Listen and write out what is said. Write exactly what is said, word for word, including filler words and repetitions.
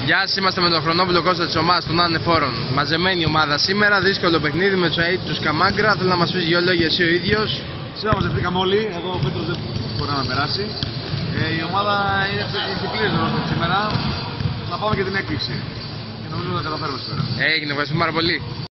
Γεια σας, είμαστε με τον Χρονόπουλο Κώστα της ομάδας των Ανεφόρων. Μαζεμένη ομάδα σήμερα, δύσκολο παιχνίδι με τους ΑΕΤ του Καμάγκρα. Θέλω να μας πεις δύο λόγια εσύ ο ίδιος. Σήμερα μαζευτήκαμε όλοι, εδώ ο Πέτρος δεν μπορεί να περάσει. Ε, η ομάδα είναι έχει πλήρες ρόλο σήμερα. Θα πάμε και την έκπληξη. Και νομίζω ότι θα καταφέρουμε σήμερα. Έγινε, ευχαριστούμε πάρα πολύ.